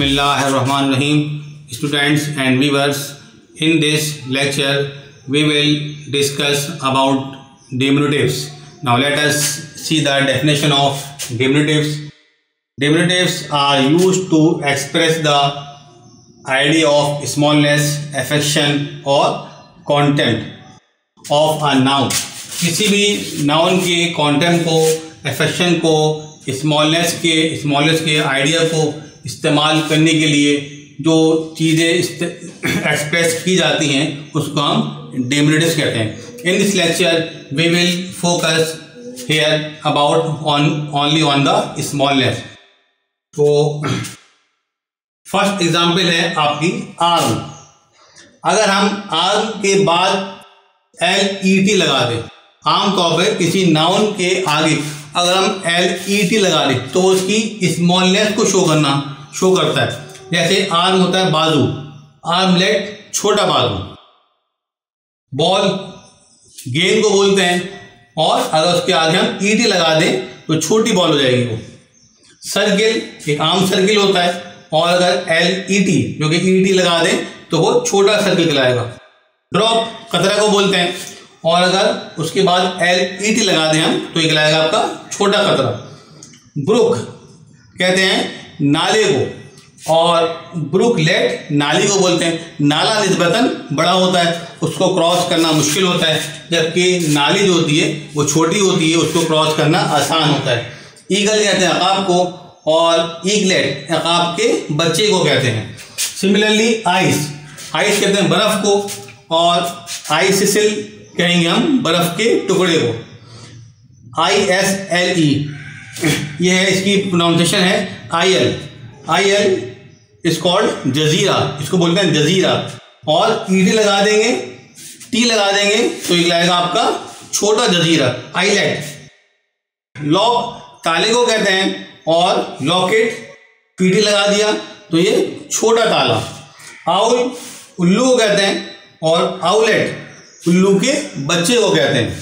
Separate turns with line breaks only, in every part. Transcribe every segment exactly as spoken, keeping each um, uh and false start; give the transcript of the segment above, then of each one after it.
Bismillahirrahmanirrahim. Students and viewers, in this lecture we will discuss about diminutives. Now let us see the definition of diminutives. Diminutives are used to express the idea of smallness, affection or content of a noun. किसी भी noun के content को, affection को, smallness के smallness के idea को इस्तेमाल करने के लिए जो चीज़ें एक्सप्रेस की जाती हैं उसको हम डिमिनिटिव्स कहते हैं. In this lecture we will focus here about on only on the smallness. तो फर्स्ट एग्जांपल है आपकी आर्म. अगर हम आर्म के बाद एल ई टी लगा दें, आमतौर पर किसी नाउन के आगे अगर हम एल ई टी लगा दें तो उसकी स्मॉलनेस को शो करना शो करता है. जैसे आर्म होता है बाजू, आर्मलेट छोटा बाजू, बॉल गेंद को बोलते हैं, और अगर उसके आगे हम ई टी लगा दें तो छोटी बॉल हो जाएगी वो. सर्किल एक आम सर्किल होता है, और अगर एल ई टी जो कि ई टी लगा दें तो वो छोटा सर्किल कहलाएगा. ड्रॉप कतरा को बोलते हैं, और अगर उसके बाद एल ई टी लगा दें हम तो ये कहलाएगा आपका छोटा कतरा. ब्रुक कहते हैं नाले को, और ब्रुकलेट नाली को बोलते हैं. नाला निस्बतन बड़ा होता है, उसको क्रॉस करना मुश्किल होता है, जबकि नाली जो होती है वो छोटी होती है, उसको क्रॉस करना आसान होता है. ईगल कहते हैं अकाब को, और ईगलेट अकाब के बच्चे को कहते हैं. सिमिलरली आइस आइस कहते हैं बर्फ़ को, और आइसिल कहेंगे हम बर्फ़ के टुकड़े को. आई एस एल ई ये है, इसकी प्रोनाउंसिएशन है I L. I L is called जजीरा, इसको बोलते हैं जजीरा. और ई टी लगा देंगे, टी लगा देंगे तो ये लाएगा आपका छोटा जजीरा, आइलैंड. लॉक ताले को कहते हैं, और लॉकेट पी टी लगा दिया तो ये छोटा ताला. आउल उल्लू को कहते हैं, और आउलेट उल्लू के बच्चे को कहते हैं.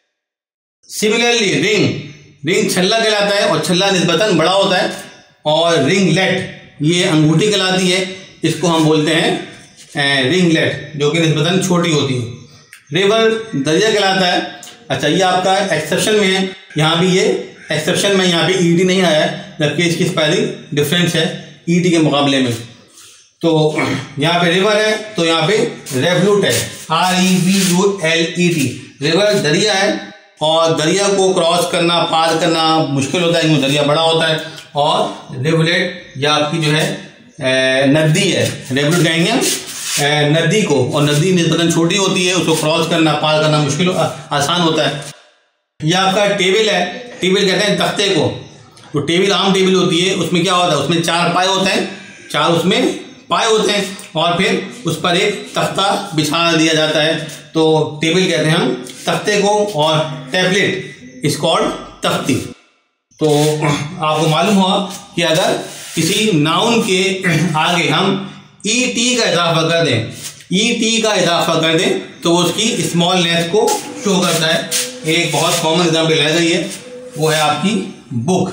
सिमिलरली रिंग रिंग छल्ला कहलाता है, और छल्ला निस्बतन बड़ा होता है, और रिंगलेट ये अंगूठी कहलाती है, इसको हम बोलते हैं रिंगलेट जो कि निस्बतन छोटी होती है. रिवर दरिया कहलाता है. अच्छा, ये आपका एक्सेप्शन में है, यहाँ भी ये एक्सेप्शन में यहाँ पे ई टी नहीं आया है, जबकि इसकी स्पेलिंग डिफरेंस है ई टी के मुकाबले में. तो यहाँ पे रिवर है तो यहाँ पे रेवलूट है, R E V U L E T. River दरिया है, और दरिया को क्रॉस करना, पार करना मुश्किल होता है क्योंकि दरिया बड़ा होता है. और रेवलेट या आपकी जो है नदी है, रेवलूट कहेंगे हम नदी को, और नदी निस्बतन छोटी होती है, उसको क्रॉस करना, पार करना मुश्किल आ, आसान होता है. यह आपका टेबल है. टेबल कहते हैं तख्ते को. तो टेबल आम टेबल होती है, उसमें क्या होता है, उसमें चार पाए होते हैं, चार उसमें पाए होते हैं, और फिर उस पर एक तख्ता बिछा दिया जाता है, तो टेबल कहते हैं हम तख्ते को. और टैबलेट इज कॉल्ड तख्ती. तो आपको मालूम हुआ कि अगर किसी नाउन के आगे हम ई टी का इजाफा कर दें ई टी का इजाफा कर दें तो उसकी स्मॉलनेस को शो करता है. एक बहुत कॉमन एग्जाम्पल रह गई है, वो है आपकी बुक,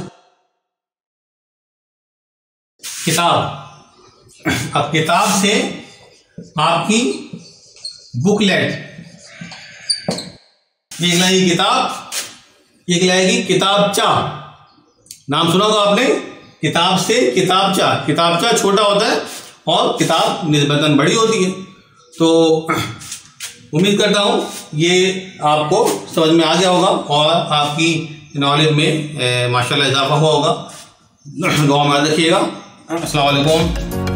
किताब. अब किताब से आपकी बुकलेट, ये कहलाएगी किताब, ये कहलाएगी किताबचा. नाम सुना होगा आपने, किताब से किताबचा. किताबचा छोटा होता है, और किताब निस्बतन बड़ी होती है. तो उम्मीद करता हूँ ये आपको समझ में आ गया होगा, और आपकी नॉलेज में माशाल्लाह इजाफा हुआ होगा. दुआ में याद रखिएगा. अस्सलाम वालेकुम.